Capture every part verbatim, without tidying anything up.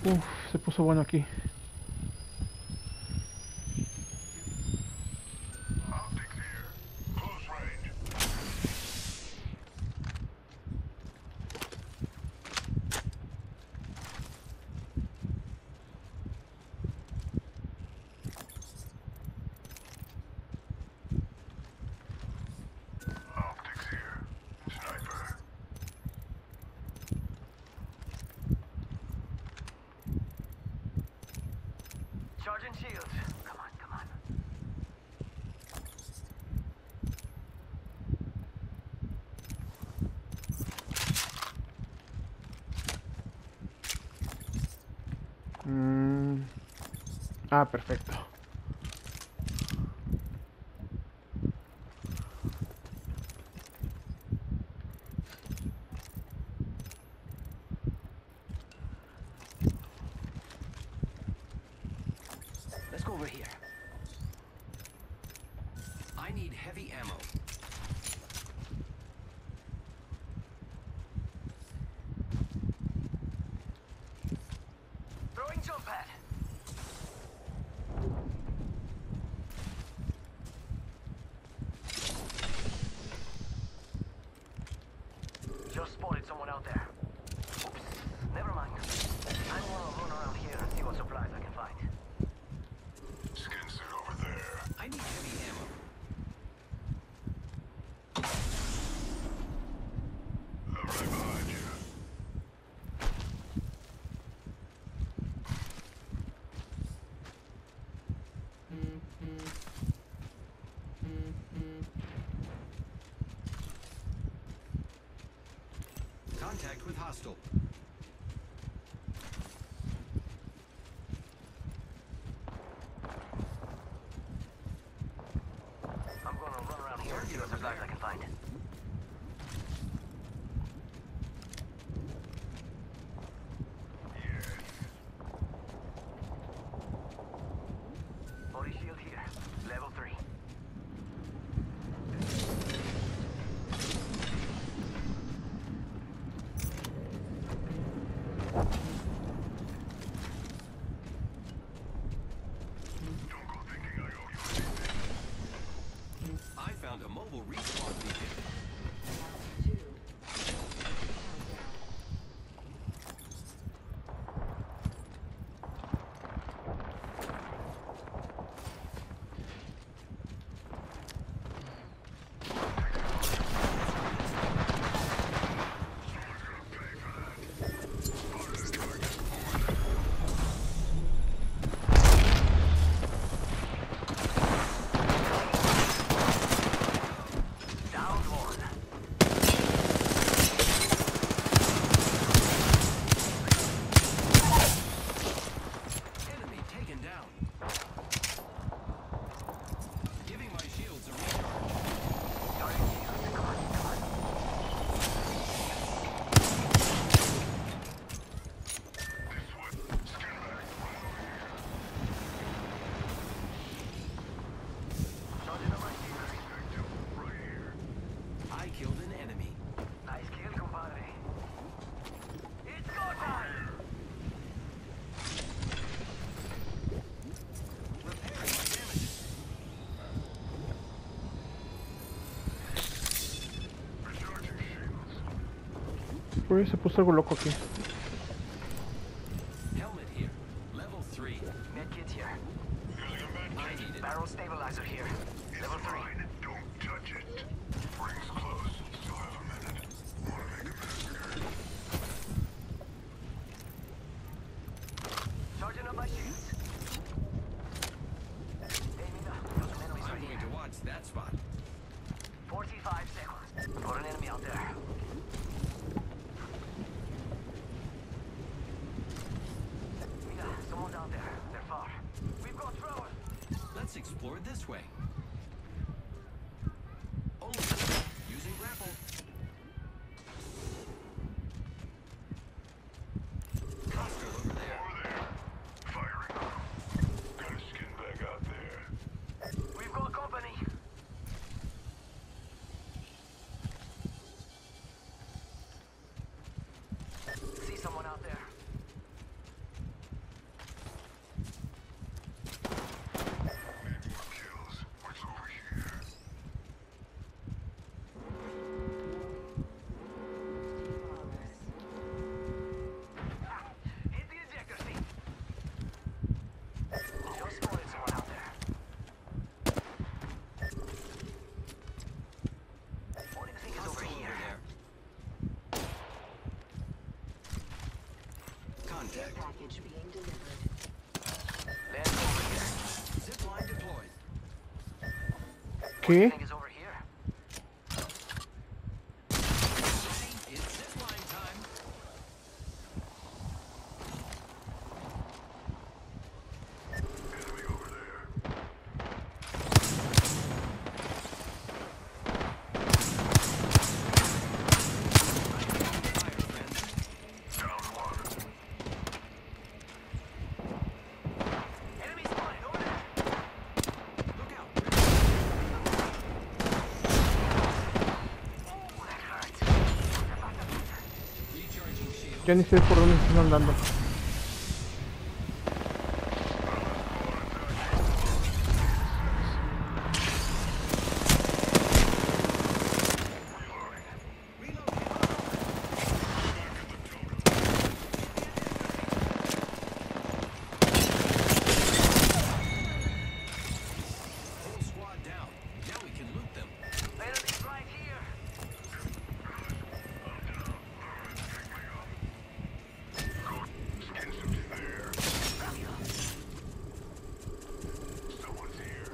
Uf, se puso bueno aquí. Charging shields. Come on, come on. Mm. Ah, perfecto. Let's go over here. I need heavy ammo. Throwing jump pad. Just spotted someone out there. Oops, never mind. I'm gonna run around here and see what supplies I can find. Skin suit over there. I need heavy ammo. I'm right behind you. Contact with hostile. I'm gonna run around here and see what supplies I can find. Body shield here. Level three. Don't go thinking I owe you anything. I found a mobile respawn beacon. Down one. Enemy taken down. Giving my shields a recharge. Charging shields. Come on, come on. This way. Skin back. Charging up my shields. Victim, right here. I killed an enemy. Nice kill, compadre. It's go time! Repairing my damages. Recharging shields. Uy, se puso algo loco aquí. Helmet here. Level three. Medkit here. Using a med I kit. need it. Barrel stabilizer here. It's Level three. mine. Don't touch it. Rings close. Still have a minute. Wanna make a massacre? Charging up my shields. Hey, Mina. There's an enemy right here. To watch that spot. forty-five seconds. Got an enemy out there. Mina, someone's out there. They're far. We've got throwers. Let's explore this way. Only using grapple. Hostile over there. Over there. Firing on 'em. Got a skin bag out there. We've got company. See someone out there. contact. Package being delivered. Land over here. Zip line deployed. ¿Qué? Thing is over here. It's zip line time. Enemy over there. Fire, friends. Down one. Enemy spotted over there. Look out. Oh, that hurts. Recharging shield. Ya ni sé por dónde están andando. Whole squad down. Now we can loot them. Enemy's right here. Skin's empty there. Someone's here.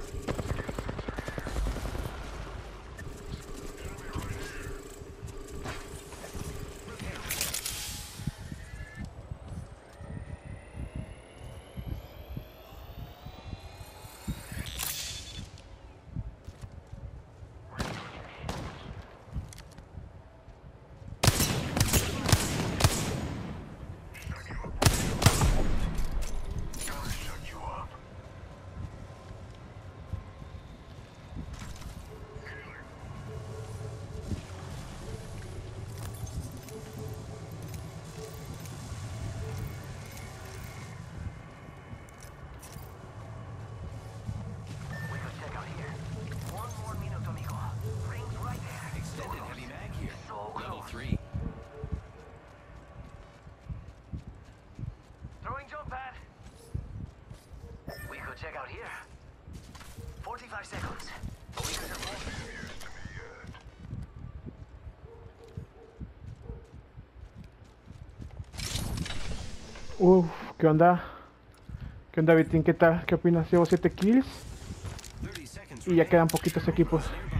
Enemy right here. Gotta shut you up. Healing. We could check out here. One more minuto, amigo. Rings right there. Extended heavy mag here. So Level close. three. Throwing jump pad. We could check out here. forty-five seconds. We could just move. News to me yet. Uf, ¿qué onda? ¿Qué onda, Vitín? ¿Qué tal? ¿Qué opinas? Llevo siete kills thirty seconds y ya remaining. quedan poquitos equipos. Nearby.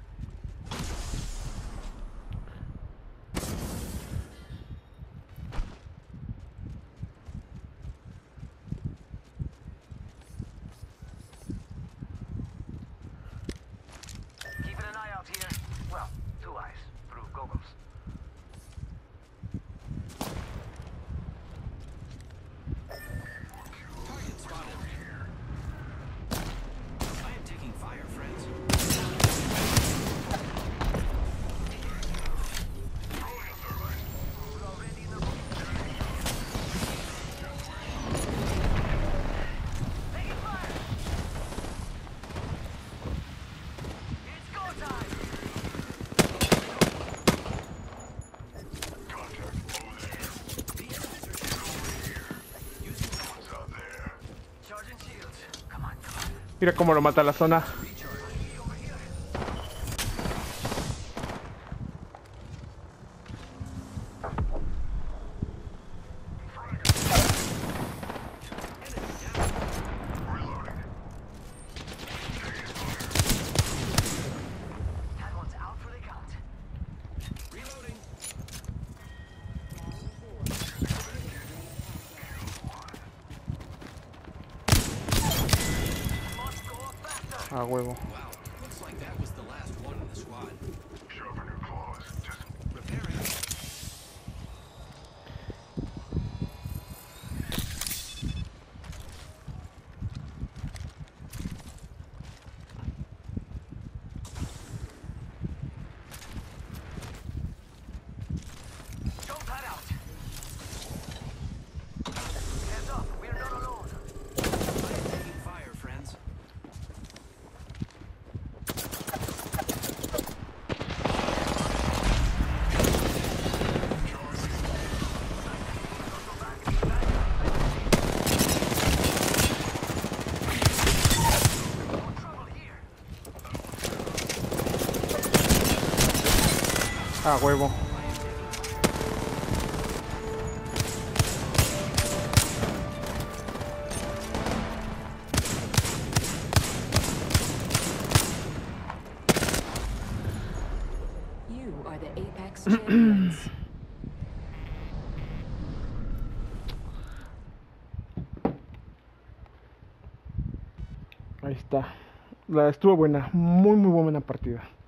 Keeping an eye out here. Well, two eyes through goggles. Target spotted. I am taking fire, friends. We're already in the taking fire. It's go time. Contact over there. What's out there? Charging shields. Come on, come on. Mira cómo lo mata la zona. Over here. Reloading. That one's out for the count. Reloading. Must go faster. A huevo. Wow. Looks like that was the last one in the squad. Sharpen your claws. Just Repairing. Jump pad out. Heads up, we're not alone. I am taking fire, friends. No trouble here. A huevo. Apex Champions. Ahí está. La estuvo buena, muy muy buena partida.